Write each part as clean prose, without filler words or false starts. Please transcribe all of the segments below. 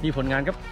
มีผลงานครับ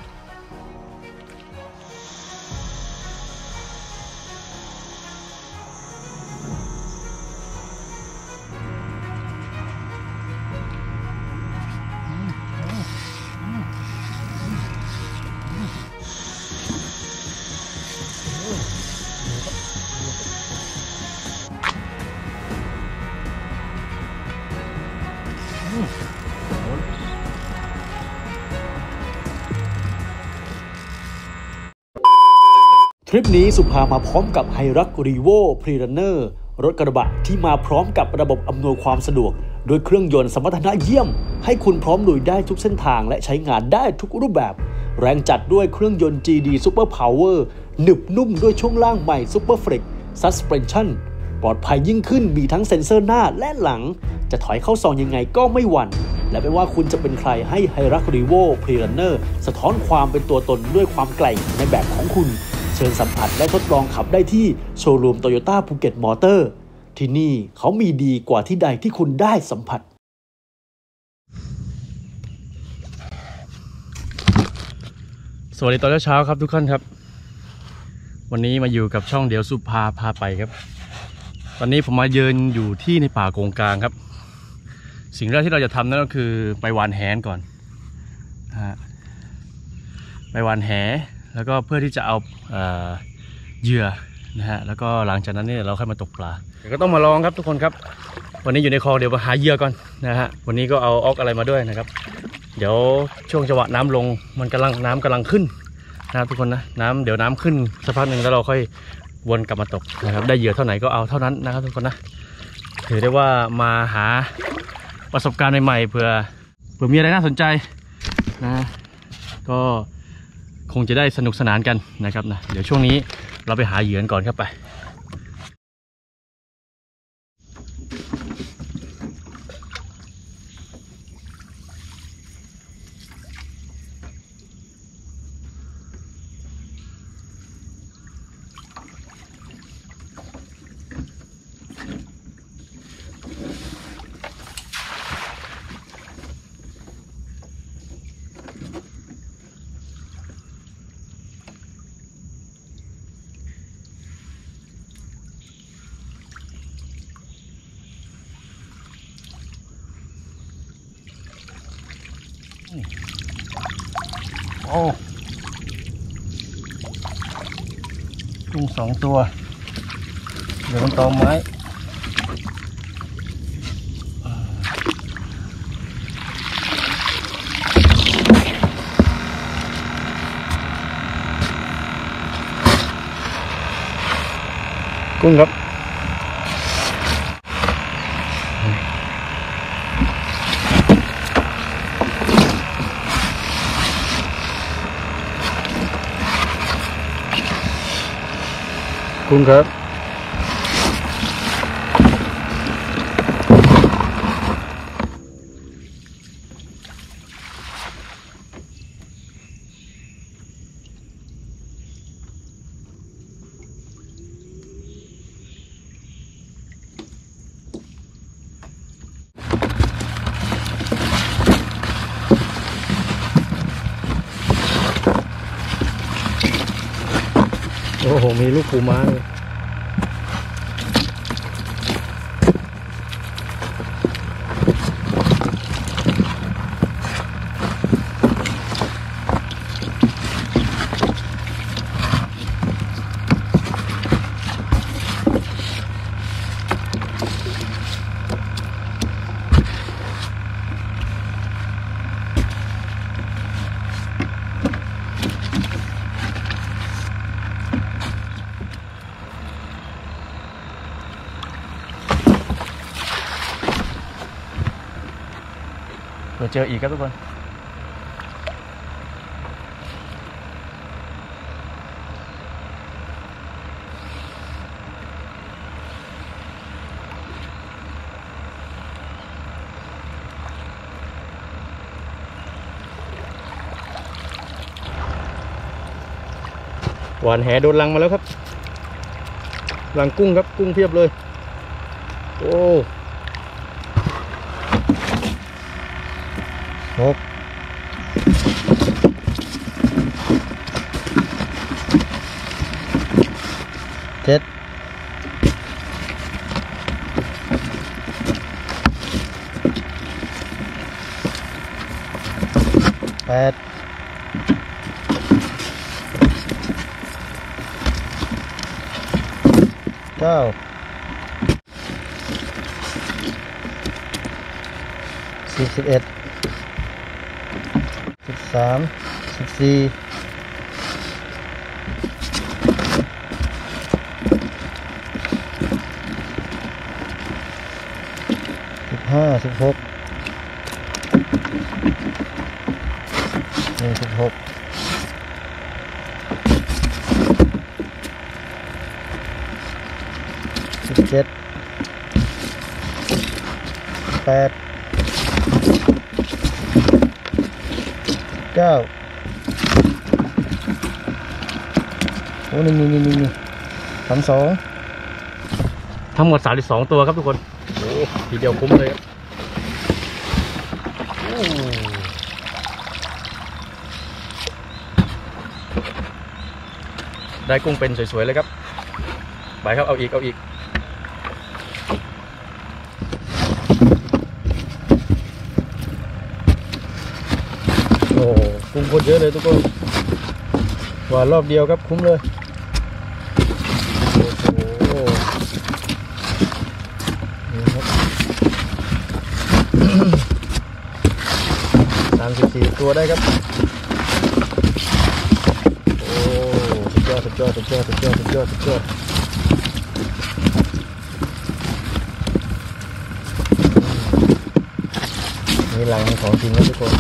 ทริปนี้สุภามาพร้อมกับไฮรักรีโวพรีรันเนอร์รถกระบะที่มาพร้อมกับระบบอำนวยความสะดวกโดยเครื่องยนต์สมรรถนะเยี่ยมให้คุณพร้อมลุยได้ทุกเส้นทางและใช้งานได้ทุกรูปแบบแรงจัดด้วยเครื่องยนต์ GD Super Power หนึบนุ่มด้วยช่วงล่างใหม่ Super Flex Suspension ปลอดภัยยิ่งขึ้นมีทั้งเซ็นเซอร์หน้าและหลังจะถอยเข้าซองยังไงก็ไม่หวั่นและไม่ว่าคุณจะเป็นใครให้ไฮรักรีโวพรีรันเนอร์สะท้อนความเป็นตัวตนด้วยความแกร่งในแบบของคุณเชิญสัมผัสและทดลองขับได้ที่โชว์รูมโตโยต้าภูเก็ตมอเตอร์ที่นี่เขามีดีกว่าที่ใดที่คุณได้สัมผัสสวัสดีตอนเช้าครับทุกท่านครับวันนี้มาอยู่กับช่องเดี๋ยวสุภาพาไปครับตอนนี้ผมมาเยือนอยู่ที่ในป่าโกงกลางครับสิ่งแรกที่เราจะทำนั่นก็คือไปหวานแหก่อนไปหวานแหแล้วก็เพื่อที่จะเอาเหยื่อนะฮะแล้วก็หลังจากนั้นเนี่ยเราค่อยมาตกปลาก็ต้องมาลองครับทุกคนครับวันนี้อยู่ในคลองเดี๋ยวมาหาเหยื่อก่อนนะฮะวันนี้ก็เอาออกอะไรมาด้วยนะครับเดี๋ยวช่วงจังหวะน้ำลงมันน้ำกำลังขึ้นนะครับทุกคนนะเดี๋ยวน้ำขึ้นสักพักหนึ่งแล้วเราค่อยวนกลับมาตกนะครับได้เหยื่อเท่าไหร่ก็เอาเท่านั้นนะครับทุกคนนะถือได้ว่ามาหาประสบการณ์ใหม่ๆเผื่อมีอะไรน่าสนใจนะก็คงจะได้สนุกสนานกันนะครับนะเดี๋ยวช่วงนี้เราไปหาเหยื่อก่อนครับไปโอ้กุ้ง2 ตัวเดี๋ยวมันตอมไม้กุ้งครับกุ้งครับโอ้โหมีลูกปูม้าเลยเดี๋ยวเจออีกครับทุกคนหวานแหโดนลังมาแล้วครับลังกุ้งครับกุ้งเพียบเลยโอ้6 8 9 10 11 13 14 15 16 16 17 8 9โอ้นี่32ทั้งหมด32ตัวครับทุกคนโอ้ทีเดียวคุ้มเลยครับได้กุ้งเป็นสวยๆเลยครับไปครับเอาอีกโอ้กุ้งโคตรเยอะเลยทุกคนหวานรอบเดียวครับคุ้มเลยโอ้โหนี่ครับ34ตัวได้ครับโอ้สุดยอดนี่หลังของจริงนะทุกคน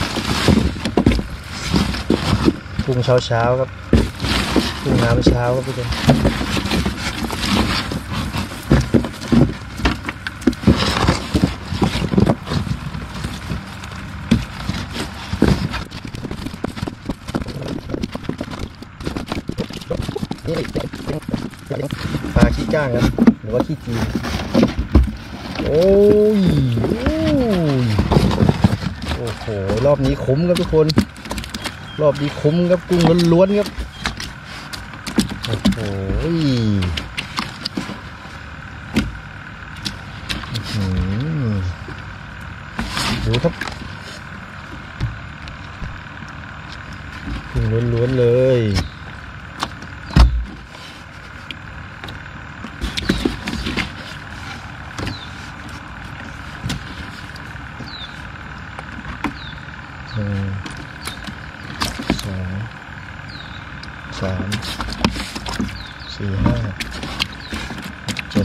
กุ้งเช้าครับกุ้งน้ำเช้าครับทุกคนปลาขี้ก้างครับหรือว่าขี้จีนโอ้โหรอบนี้คุ้มครับทุกคนรอบนี้คุ้มครับกุ้งล้วนๆครับโอ้โหดูครับกุ้งล้วนๆเลย1 2 3 4 5 7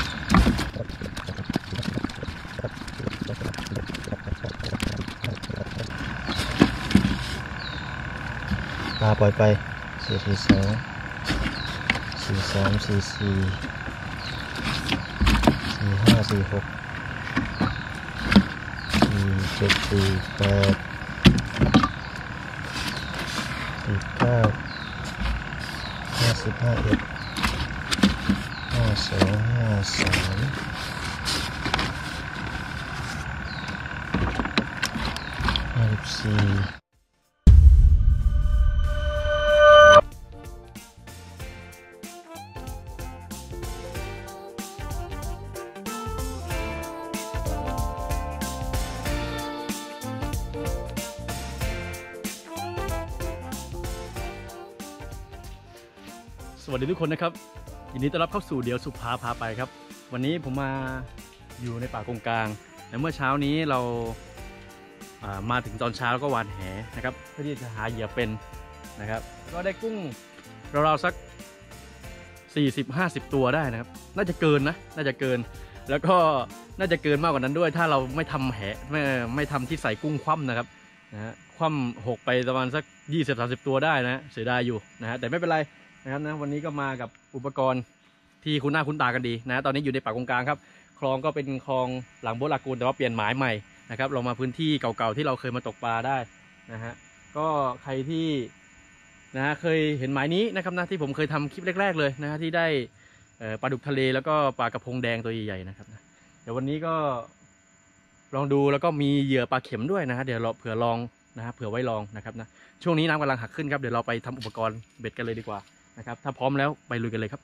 ปลาปล่อยไป4 4 2 4 3 4 4 4 5 4 6 4 7 4 8 9 50 51 52 53 54สวัสดีทุกคนนะครับยินดีต้อนรับเข้าสู่เดี๋ยวสุภาพาไปครับวันนี้ผมมาอยู่ในป่ากงกลางและเมื่อเช้านี้เรามาถึงตอนเช้าก็หวานแหนะครับเพื่อที่จะหาเหยื่อเป็นนะครับก็ได้กุ้งราวๆสัก40-50 ตัวได้นะครับน่าจะเกินนะน่าจะเกินแล้วก็น่าจะเกินมากกว่านั้นด้วยถ้าเราไม่ทำแหไม่ทำที่ใส่กุ้งคว่ำนะครับคว่ำหกไปประมาณสัก20-30 ตัวได้นะเสียดายอยู่นะฮะแต่ไม่เป็นไรนะครับนะวันนี้ก็มากับอุปกรณ์ที่คุ้นหน้าคุ้นตากันดีนะตอนนี้อยู่ในป่ากงกลางครับคลองก็เป็นคลองหลังโบราณกูลแต่ว่าเปลี่ยนหมายใหม่นะครับเรามาพื้นที่เก่าๆที่เราเคยมาตกปลาได้นะฮะก็ใครที่นะฮะเคยเห็นหมายนี้นะครับนะที่ผมเคยทำคลิปแรกๆเลยนะฮะที่ได้ปลาดุกทะเลแล้วก็ปลากระพงแดงตัวใหญ่ๆนะครับนะเดี๋ยววันนี้ก็ลองดูแล้วก็มีเหยื่อปลาเข็มด้วยนะฮะเดี๋ยวเราเผื่อลองนะฮะเผื่อไว้ลองนะครับนะช่วงนี้น้ำกำลังหักขึ้นครับเดี๋ยวเราไปทำอุปกรณ์เบ็ดกันเลยดีกว่านะครับถ้าพร้อมแล้วไปลุยกันเลยครับ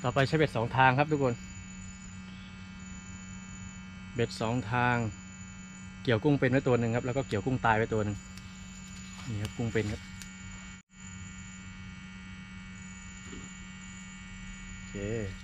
ต่อไปใช้เบ็ด2 ทางครับทุกคนเบ็ด2 ทางเกี่ยวกุ้งเป็นไว้ตัวหนึ่งครับแล้วก็เกี่ยวกุ้งตายไว้ตัวหนึ่งนี่ครับกุ้งเป็นครับโอเค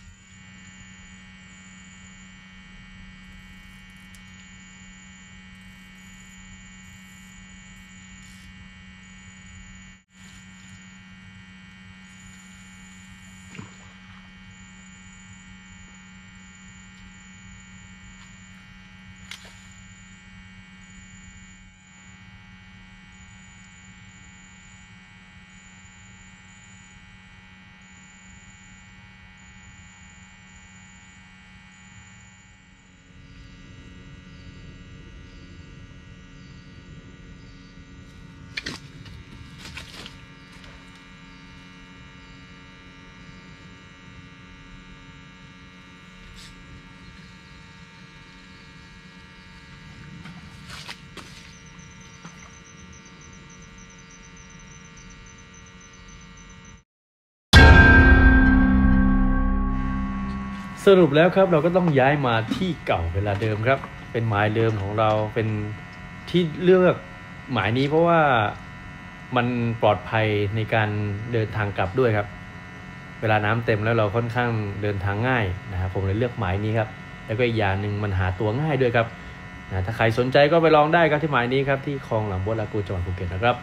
สรุปแล้วครับเราก็ต้องย้ายมาที่เก่าเวลาเดิมครับเป็นหมายเดิมของเราเป็นที่เลือกหมายนี้เพราะว่ามันปลอดภัยในการเดินทางกลับด้วยครับเวลาน้ำเต็มแล้วเราค่อนข้างเดินทางง่ายนะครับผมเลยเลือกหมายนี้ครับแล้วก็อีกอย่างหนึ่งมันหาตัวง่ายด้วยครับนะถ้าใครสนใจก็ไปลองได้ครับที่หมายนี้ครับที่คลองหลังบัวลากูจังหวัดภูเก็ตนะครับ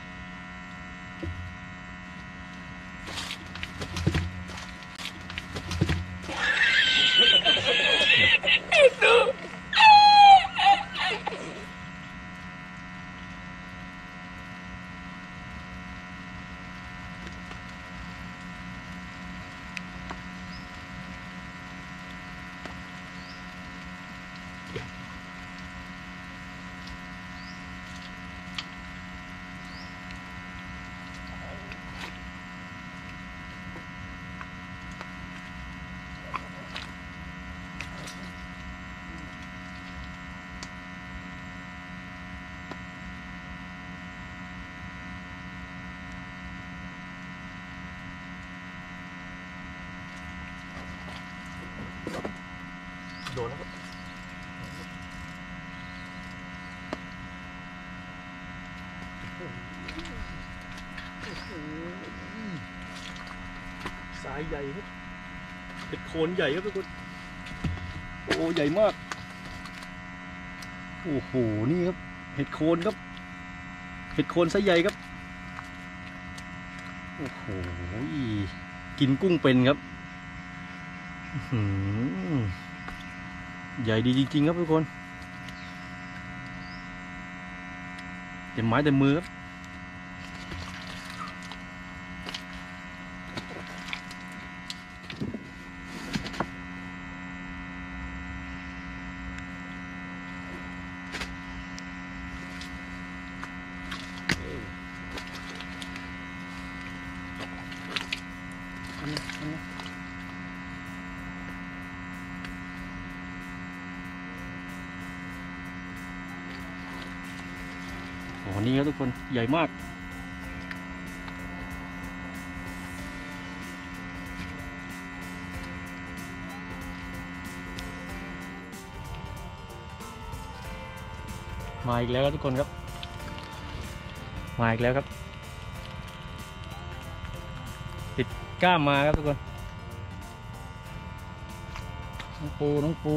โดนแล้วครับสายใหญ่ครับเห็ดโคนใหญ่ครับทุกคนโอ้ใหญ่มากโอ้โหนี่ครับเห็ดโคนครับเห็ดโคนไซส์ใหญ่ครับโอ้โหกินกุ้งเป็นครับใหญ่ดีจริงๆครับทุกคนเต็มไม้เต็มมือครับโอ้โหนี่ครับทุกคนใหญ่มากมาอีกแล้วครับทุกคนครับมาอีกแล้วครับติดก้ามมาครับทุกคนน้องปู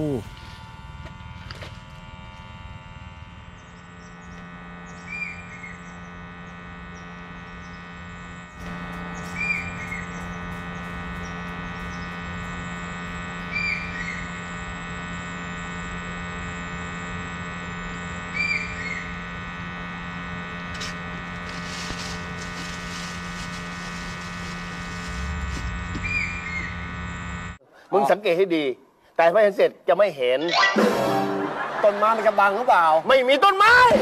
มึงสังเกตให้ดีแต่ไม่เห็นเสร็จจะไม่เห็นต้นไม้มันจะบังหรือเปล่าไม่มีต้นไม้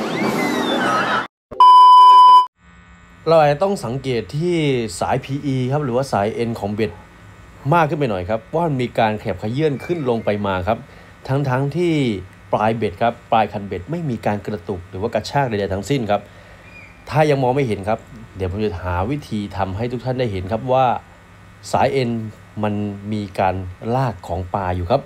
เราอาจจะต้องสังเกตที่สาย PE ครับหรือว่าสาย N ของเบ็ดมากขึ้นไปหน่อยครับว่ามันมีการขยับขยื่นขึ้นลงไปมาครับทั้งที่ปลายเบ็ดครับปลายคันเบ็ดไม่มีการกระตุกหรือว่ากระชากใดๆทั้งสิ้นครับถ้ายังมองไม่เห็นครับเดี๋ยวผมจะหาวิธีทำให้ทุกท่านได้เห็นครับว่าสาย N มันมีการลากของปลาอยู่ครับ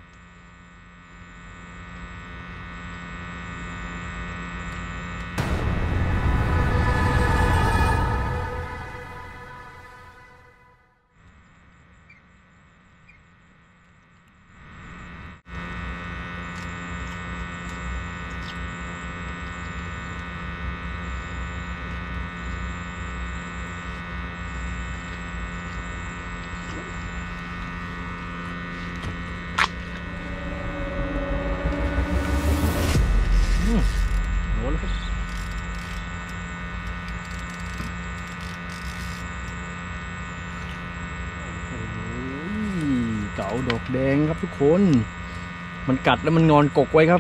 โหแล้วครับเก๋าดอกแดงครับทุกคนมันกัดแล้วมันนอนกกไว้ครับ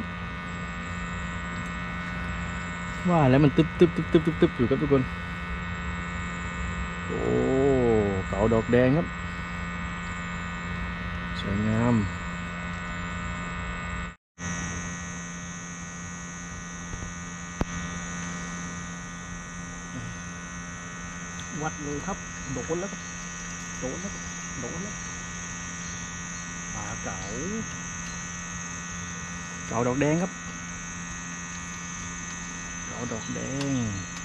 ว่าแล้วมันตึ๊บอยู่ครับทุกคนโอ้เก๋าดอกแดงครับสวยงามวัดเลยครับโดนแล้วครับโดนแล้วปลาเก๋าดอกแดงครับเก๋าดอกแดง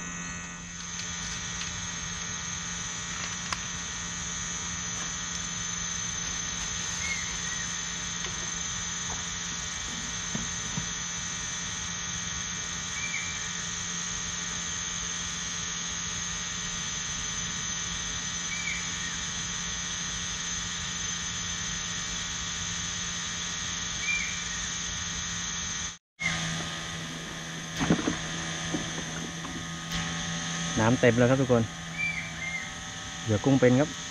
น้ำเต็มแล้วครับทุกคนเหลือกุ้งเป็นครับ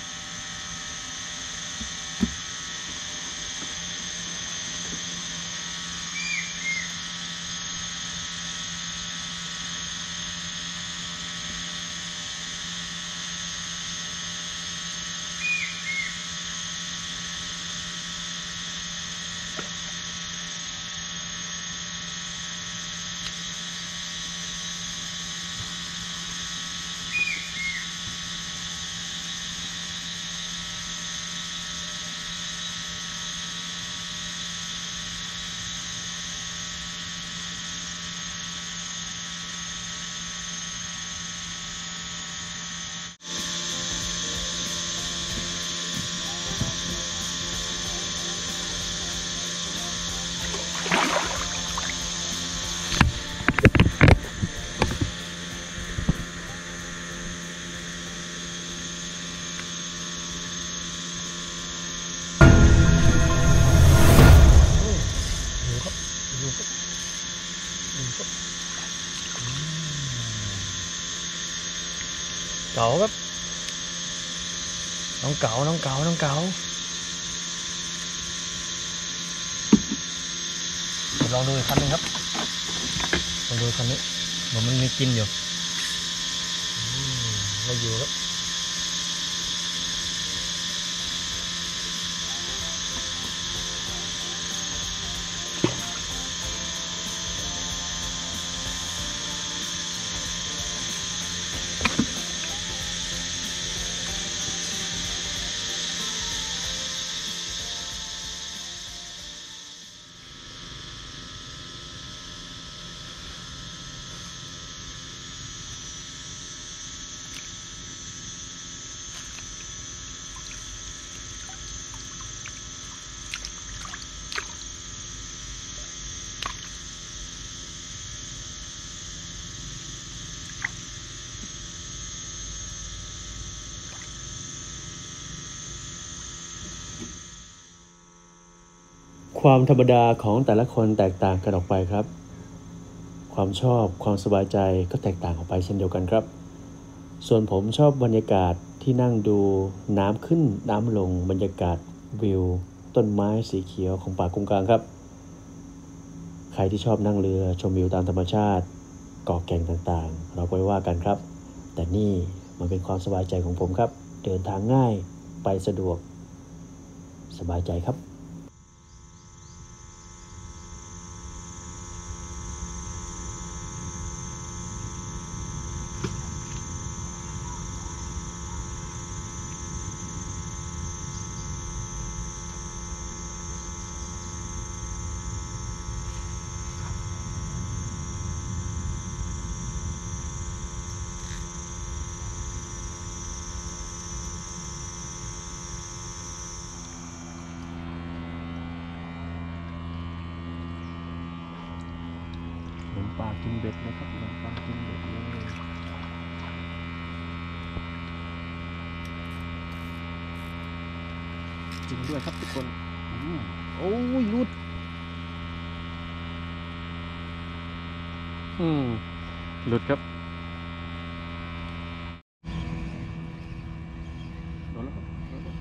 เก๋าครับน้องเก๋าลองดูอีกคันนึงครับลองดูคันนี้มันมีกินอยู่มาอยู่ครับความธรรมดาของแต่ละคนแตกต่างกันออกไปครับความชอบความสบายใจก็แตกต่างออกไปเช่นเดียวกันครับส่วนผมชอบบรรยากาศที่นั่งดูน้ำขึ้นน้ำลงบรรยากาศวิวต้นไม้สีเขียวของป่ากุ้งกลางครับใครที่ชอบนั่งเรือชมวิวตามธรรมชาติเกาะแก่งต่างๆเราก็ไม่ว่ากันครับแต่นี่มันเป็นความสบายใจของผมครับเดินทางง่ายไปสะดวกสบายใจครับปลากินเบ็ดนะครับลงปลากินเบ็ดเลยจริงด้วยครับทุกคนโอ้ยรุดหลุดครับโดนแล้วครับ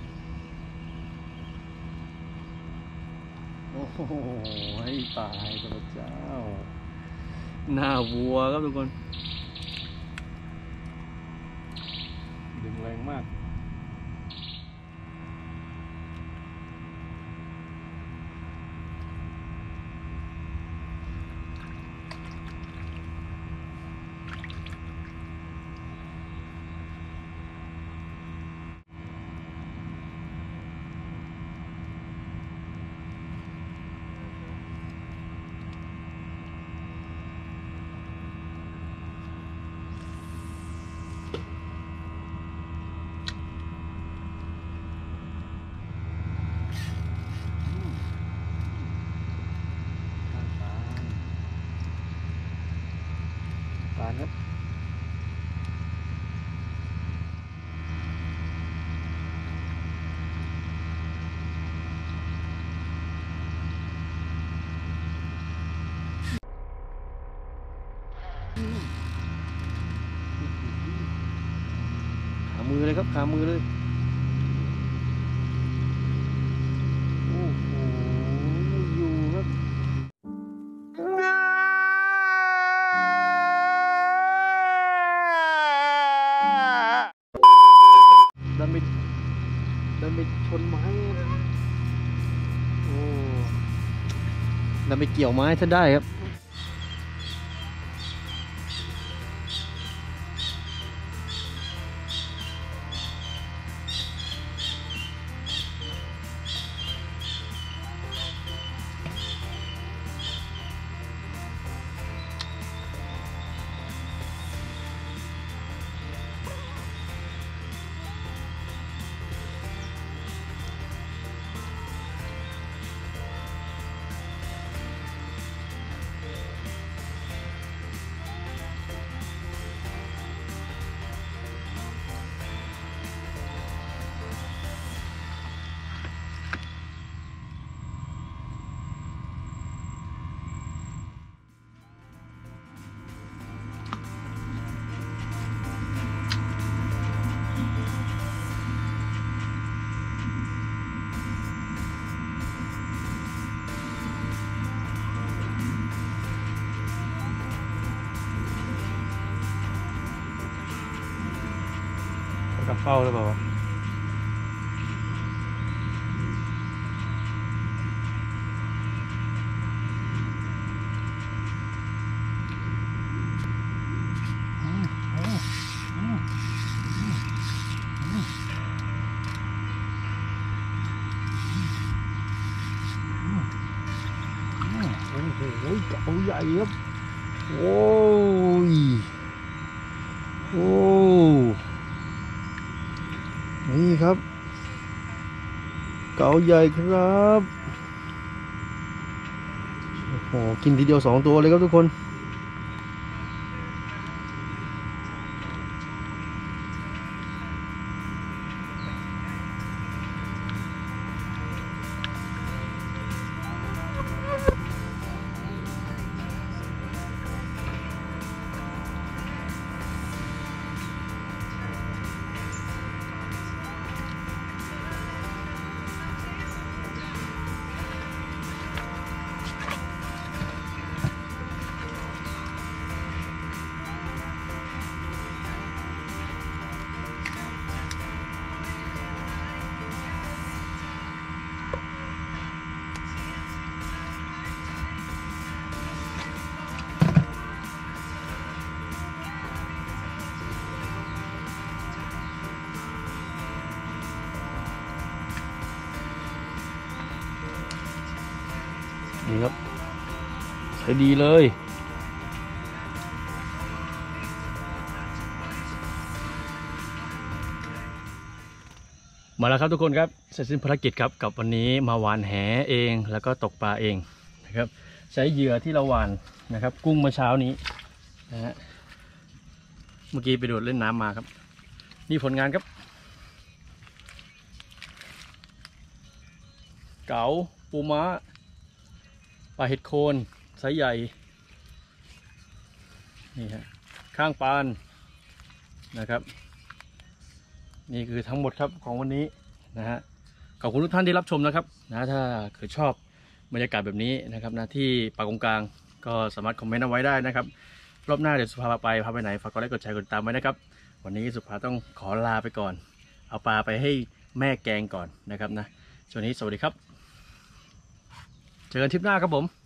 โอ้โหให้ตายพระเจ้าหน้าวัวครับทุกคนดึงแรงมากปานครับขามือเลยครับขามือเลยโอ้โหอยู่ครับดันไปชนไม้โอ้ดันไปเกี่ยวไม้ถ้าได้ครับกับเฝ้าหรือเปล่าวะโอ้โหเก๋าใหญ่ครับโอ้ยโอ้นี่ครับเก๋าใหญ่ครับโอ้โหกินทีเดียว2 ตัวเลยครับทุกคนนี่ครับใช้ดีเลยมาแล้วครับทุกคนครับเสร็จสิ้นภารกิจครับกับวันนี้มาหวานแหเองแล้วก็ตกปลาเองนะครับใช้เหยื่อที่เราหว่านนะครับ กุ้งเมื่อเช้านี้นะฮะเมื่อกี้ไปโดดเล่นน้ำมาครับนี่ผลงานครับเก๋าปูม้าปลาเห็ดโคนไซส์ใหญ่นี่ฮะข้างปานนะครับนี่คือทั้งหมดครับของวันนี้นะฮะขอบคุณทุกท่านที่รับชมนะครับนะถ้าเกิดชอบบรรยากาศแบบนี้นะครับนะที่ปากกงกลางก็สามารถคอมเมนต์เอาไว้ได้นะครับรอบหน้าเดี๋ยวสุภาพาไปไหนฝากกดไลค์กดแชร์กดติดตามไว้นะครับวันนี้สุภาต้องขอลาไปก่อนเอาปลาไปให้แม่แกงก่อนนะครับนะช่วงนี้สวัสดีครับเจอกันทริปหน้าครับผม